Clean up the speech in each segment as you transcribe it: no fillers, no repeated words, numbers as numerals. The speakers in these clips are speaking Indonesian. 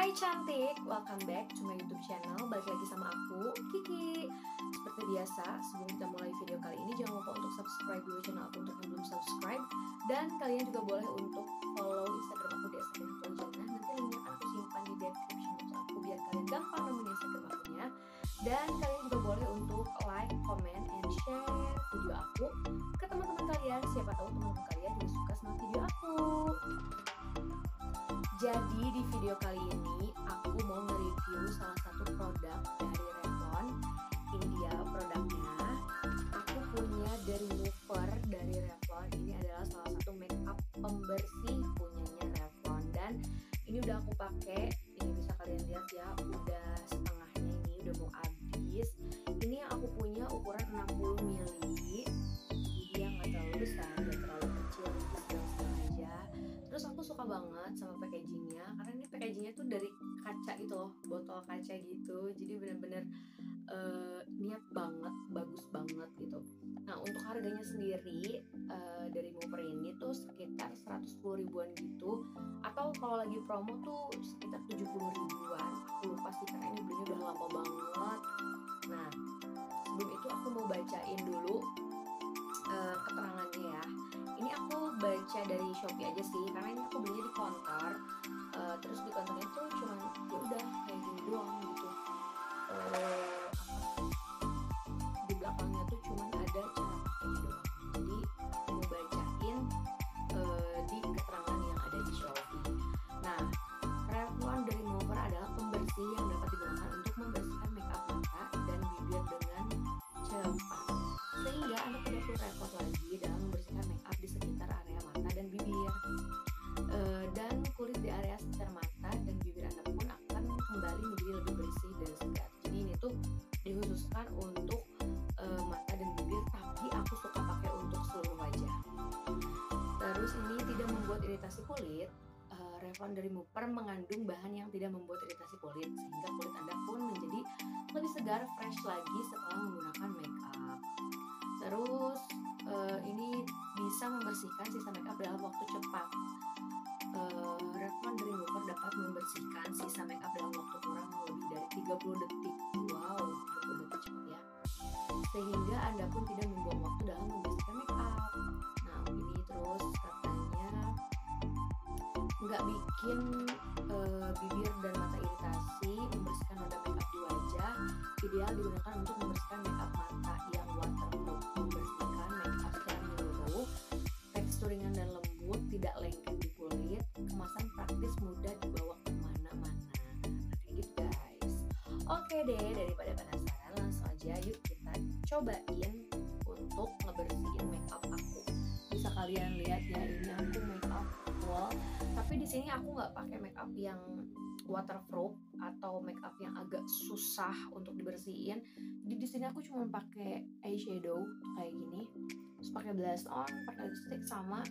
Hai cantik, welcome back to my YouTube channel. Balik lagi sama aku, Kiki. Seperti biasa, sebelum kita mulai video kali ini, jangan lupa untuk subscribe dulu channel aku untuk yang belum subscribe. Dan kalian juga boleh untuk follow Instagram aku di @kiki_jannah. Nanti linknya akan aku simpan di description box aku biar kalian gampang nemuin Instagram akunya. Dan kalian juga boleh untuk like, comment, and share video aku ke teman-teman kalian. Siapa tahu teman-teman kalian juga suka sama video aku. Jadi di video kali ini aku mau nge-review salah satu produk dari Revlon. Ini dia produknya. Aku punya The Remover dari Revlon. Ini adalah salah satu makeup pembersih punyanya Revlon. Dan ini udah aku pakai. Ini bisa kalian lihat ya, udah setengahnya ini udah mau habis. Ini yang aku punya ukuran 60 ml. Jadi yang nggak terlalu besar, nggak terlalu kecil, jadi sedang-sedang aja. Terus aku suka banget sama packagingnya, karena ini packagingnya tuh dari kaca gitu loh, botol kaca gitu. Jadi bener-bener niat banget, bagus banget gitu. Nah untuk harganya sendiri dari Remover ini tuh sekitar 110 ribuan gitu, atau kalau lagi promo tuh sekitar 70 ribuan. Aku lupa sih karena ini belinya udah lama banget. Nah sebelum itu aku mau bacain dulu keterangannya ya. Ini aku baca dari Shopee aja sih, karena ini aku belinya di counter. Terus di counternya tuh cuman ya udah kayak gini doang gitu. Di belakangnya tuh cuman ada cara pakainya doang. Jadi aku mau bacain di keterangan yang ada di Shopee. Nah, Revlon The Remover adalah pembersih yang dapat digunakan untuk membersihkan makeup mata dan bibir dengan cepat, sehingga Anda tidak perlu repot lagi dalam membersihkan makeup di sekitar area mata dan bibir. Dan kulit di area sekitar mata dan bibir Anda pun akan kembali menjadi lebih bersih dan segar. Jadi ini tuh dikhususkan untuk mata dan bibir, tapi aku suka pakai untuk seluruh wajah. Terus ini tidak membuat iritasi kulit. Revlon The Remover mengandung bahan yang tidak membuat iritasi kulit, sehingga kulit Anda pun menjadi lebih segar, fresh lagi setelah menggunakan makeup. Terus ini bisa membersihkan sisa makeup dalam waktu cepat. Revlon The Remover dapat membersihkan sisa makeup dalam waktu kurang lebih dari 30 detik. Wow, 30 detik cepat ya. Sehingga Anda pun tidak membuang waktu dalam membersihkan makeup. Nah, ini terus katanya nggak bikin bibir dan mata iritasi, membersihkan noda makeup di wajah. Ideal digunakan untuk membersihkan makeup mata yang waterproof, membersihkan makeup secara menyeluruh, tekstur ringan dan lembut, tidak lengket di kulit, kemasan praktis, mudah dibawa kemana-mana. Kayak gitu guys. Oke deh, daripada penasaran, langsung aja yuk kita cobain untuk ngebersihin makeup aku. Bisa kalian lihat ya, ini aku makeup full, tapi di sini aku nggak pakai makeup yang waterproof atau makeup yang agak susah untuk dibersihin. Jadi di sini aku cuma pakai eyeshadow kayak gini, terus pakai blush on, pakai lipstick, sama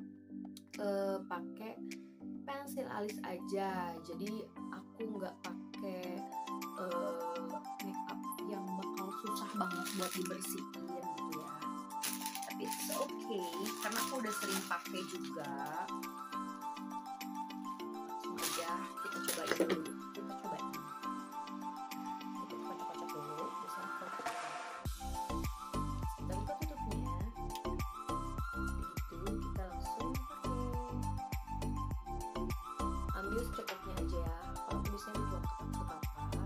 pakai pensil alis aja. Jadi aku nggak pakai makeup yang bakal susah banget buat dibersihin gitu ya. Tapi it's okay karena aku udah sering pakai juga. Semoga kita cobain dulu. Kita cobain. Kita kocok-kocok dulu. Bisa kocok. Kita buka tutupnya. Begitu kita langsung pakai. Ambil secukupnya aja ya. Kalau aku biasanya dibuang ke kapas.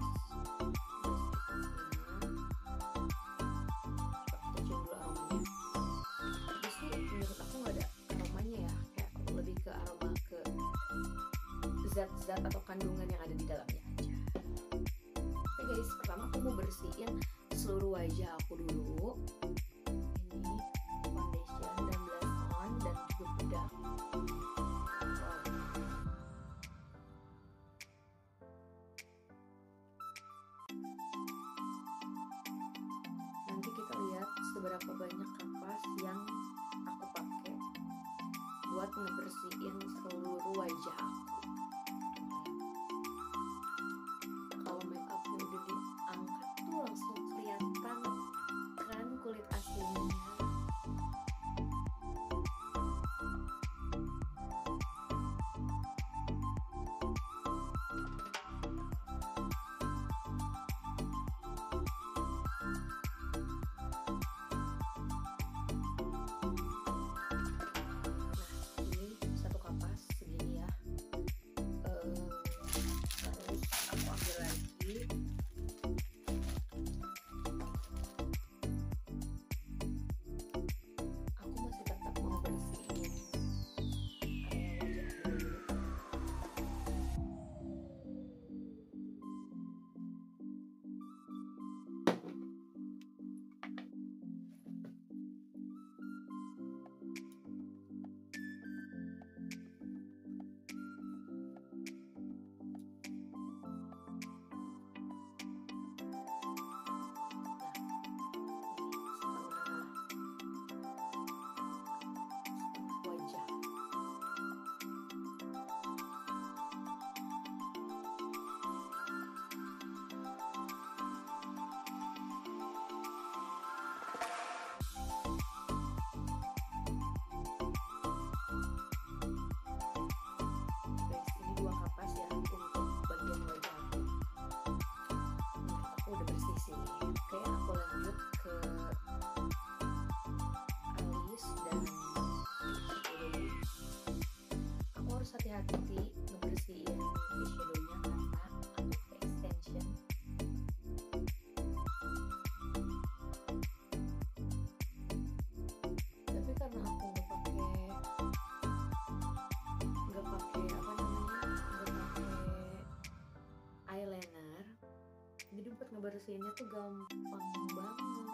Kita cium dulu aromanya. Terus sih menurut aku nggak ada aromanya ya. Kayak lebih ke aroma ke zat-zat atau kandungan yang ada di dalamnya aja. Oke guys, pertama aku mau bersihin seluruh wajah aku dulu. Ini foundation dan blush on dan juga bedak. Wow. Nanti kita lihat seberapa banyak kapas yang aku pakai buat ngebersihin seluruh wajah aku. Kalau makeupnya udah diangkat tuh langsung kelihatan kan kulit aslinya. ngebersihinnya tuh gampang banget.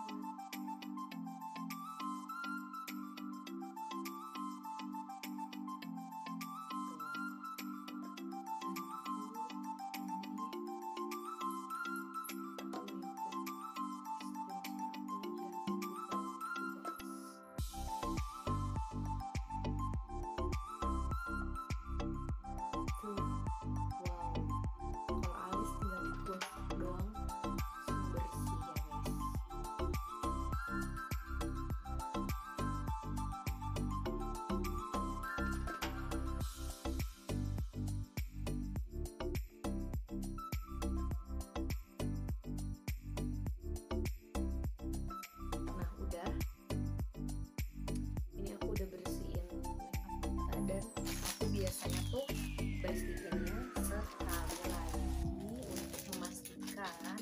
Biasanya tuh bersihinnya sekali lagi untuk memastikan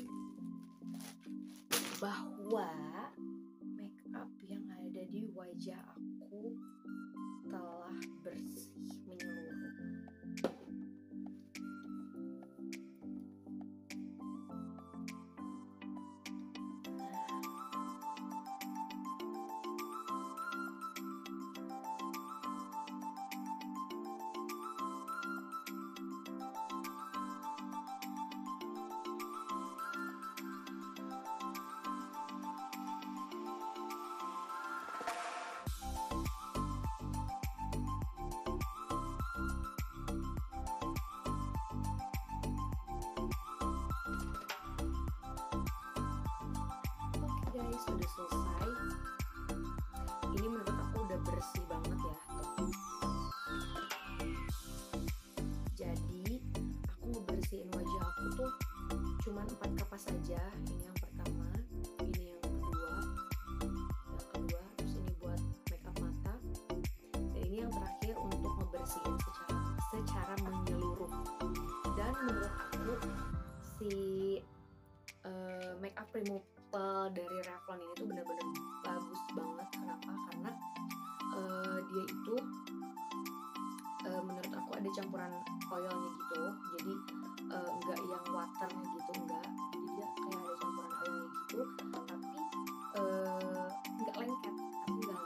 bahwa make up yang ada di wajah aku telah bersih menyeluruh. Guys, sudah selesai. Ini menurut aku udah bersih banget ya tuh. Jadi aku ngebersihin wajah aku tuh cuman 4 kapas aja. Ini yang pertama, ini yang kedua, terus ini buat make up mata, dan ini yang terakhir untuk ngebersihin secara menyeluruh. Dan menurut aku si make up remover dari Revlon ini tuh bener-bener bagus banget. Kenapa? Karena dia itu menurut aku ada campuran oilnya gitu, jadi enggak yang waternya gitu, enggak. Jadi dia kayak ada campuran oilnya gitu, tapi enggak lengket dan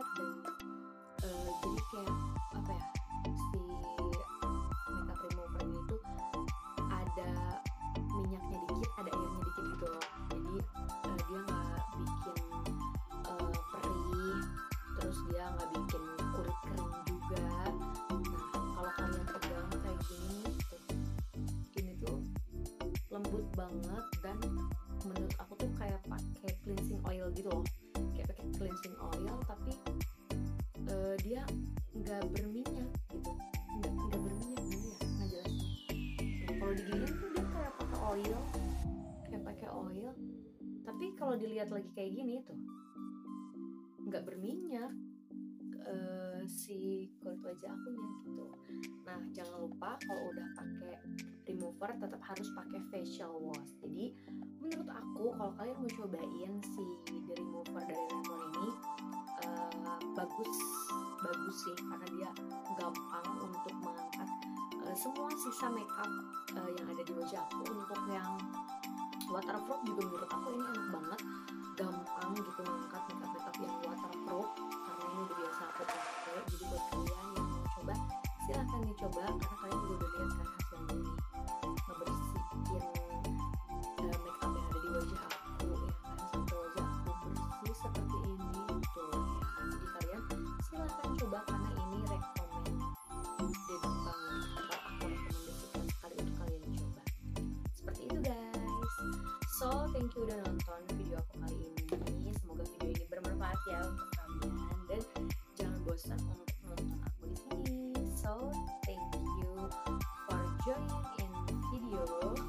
jadi kayak apa ya, si makeup removernya itu ada minyaknya dikit, ada airnya dikit gitu loh. Jadi dia nggak bikin perih, terus dia nggak bikin kulit kering juga. Nah, kalau kalian pegang kayak gini tuh, ini tuh lembut banget, dan menurut aku tuh kayak pakai cleansing oil gitu loh, kayak pakai cleansing oil tapi dia nggak berminyak gitu, nggak berminyak gini ya, nggak jelas. Kalau diginiin tuh dia kayak pakai oil, tapi kalau dilihat lagi kayak gini tuh nggak berminyak si kulit wajah akunya gitu. Nah, jangan lupa kalau udah pakai remover tetap harus pakai facial wash. Jadi menurut aku kalau kalian mau cobain si remover dari Revlon ini bagus sih, karena dia gampang untuk mengangkat semua sisa makeup yang ada di wajah aku. Untuk yang waterproof juga menurut aku ini enak banget, gampang gitu mengangkat makeup yang waterproof, karena ini udah biasa aku pakai. Jadi buat kalian yang mau coba silahkan dicoba, karena kalian juga udah lihat kan hasilnya nih, ngebersihin makeup yang ada di wajah aku ya kan, sampai wajah aku bersih seperti ini tuh ya. Jadi kalian silahkan coba, karena ini recommended banget, atau aku rekomendasikan sekali untuk kalian coba. Seperti itu guys. So thank you udah nonton video aku kali ini. Semoga video ini bermanfaat ya untuk kalian, dan jangan bosan untuk nonton aku di sini. So thank you for joining in video